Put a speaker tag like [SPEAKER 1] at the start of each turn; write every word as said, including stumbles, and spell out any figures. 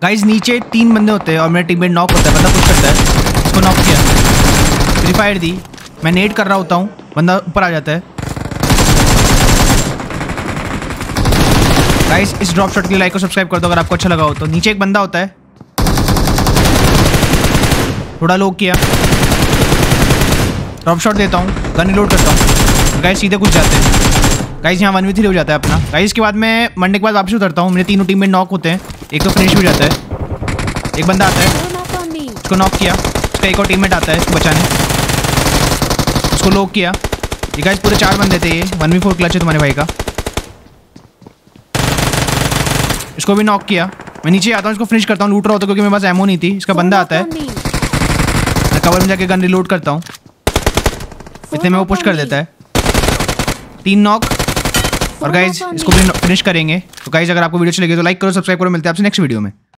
[SPEAKER 1] Guys नीचे तीन बंदे होते हैं और मेरा टीममेट नॉक होता है, बंदा पुश करता है, इसको नॉक किया, फ्री फायर दी, मैं नेट कर रहा होता हूँ, बंदा ऊपर आ जाता है। गाइस इस ड्रॉप शॉट के लिए लाइक और सब्सक्राइब कर दो अगर आपको अच्छा लगा हो तो। नीचे एक बंदा होता है, थोड़ा लो किया, ड्रॉप शॉट देता हूँ, गन रिलोड करता हूँ, गाइस सीधे घुस जाते हैं। गाइस यहाँ वन वी थ्री हो जाता है अपना। गाइस के बाद मैं मंडे के बाद वापस उतरता हूँ, मेरे तीनों टीम में नॉक होते हैं, एक तो फिनिश हो जाता है, एक बंदा आता है, उसको नॉक किया, उसका एक और टीममेट आता है इसको बचाने, उसको लॉक किया। ये गाइस पूरे चार बंदे थे, ये वन वी फोर क्लच है तुम्हारे भाई का, इसको भी नॉक किया। मैं नीचे आता हूँ, इसको फिनिश करता हूँ, लूट रहा होता क्योंकि मेरे पास एमो नहीं थी। इसका बंदा आता है, मैं कवर में जाके गन रिलोड करता हूँ, इतने में वो पुश कर देता है, तीन नॉक। और गाइज इसको भी फिनिश करेंगे। तो गाइज अगर आपको वीडियो अच्छी लगी तो लाइक करो, सब्सक्राइब करो, मिलते हैं आपसे नेक्स्ट वीडियो में।